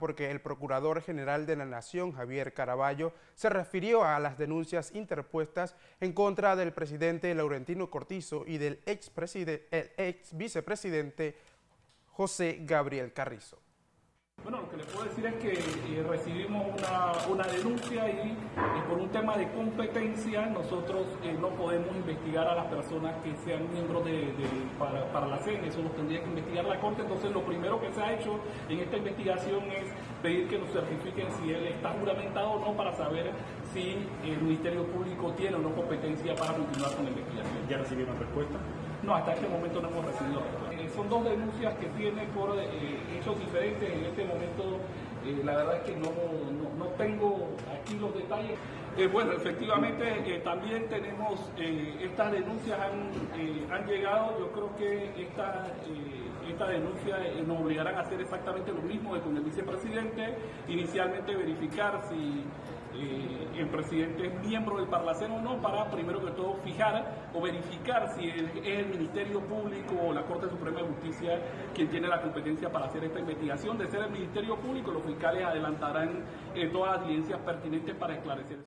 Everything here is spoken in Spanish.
porque el Procurador General de la Nación, Javier Caraballo, se refirió a las denuncias interpuestas en contra del presidente Laurentino Cortizo y del ex vicepresidente José Gabriel Carrizo. Bueno, lo que le puedo decir es que recibimos una denuncia y por un tema de competencia nosotros no podemos investigar a las personas que sean miembros para la CEN, eso lo tendría que investigar la Corte. Entonces lo primero que se ha hecho en esta investigación es pedir que nos certifiquen si él está juramentado o no, para saber si el Ministerio Público tiene o no competencia para continuar con la investigación. ¿Ya recibieron respuesta? No, hasta este momento no hemos recibido respuesta. Son dos denuncias que tiene por hechos diferentes. En este momento la verdad es que no tengo aquí los detalles. Bueno, efectivamente también tenemos, estas denuncias han llegado. Yo creo que esta denuncia nos obligarán a hacer exactamente lo mismo que con el vicepresidente. Inicialmente verificar si el presidente es miembro del Parlacén o no, para primero que todo fijar o verificar si es el Ministerio Público o la Corte Suprema de Justicia quien tiene la competencia para hacer esta investigación. De ser el Ministerio Público, los fiscales adelantarán todas las diligencias pertinentes para esclarecer.